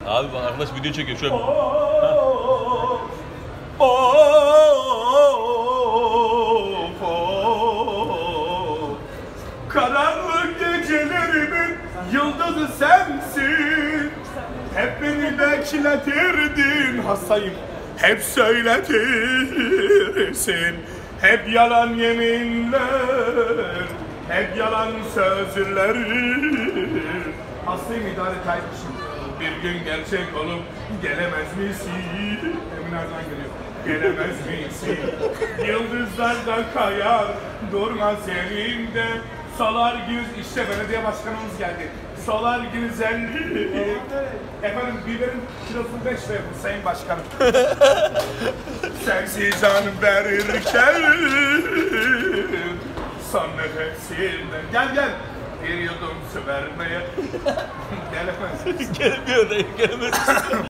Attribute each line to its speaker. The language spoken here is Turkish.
Speaker 1: Abi bak arkadaş video çekiyor şöyle.
Speaker 2: Karanlık gecelerimin yıldızı sensin. Hep beni bekletirdin, hastayım. Hep söyletirsin. Hep yalan yeminler, hep yalan sözler. Hastayım, idare etmişim. Bir gün gerçek olup gelemez misin? Emin her zaman geliyor. Gelemez misin? Yıldızlardan kayar, durmaz yerinde. Solar güz, işte belediye başkanımız geldi. Solar güzellik. Efendim biberin kilosunu 5 lira yapın sayın başkanım. Sensiz can verirken son nefesinden. Gel. Bir yudum su vermeye gelemez.
Speaker 1: Gelemiyor da gelemez.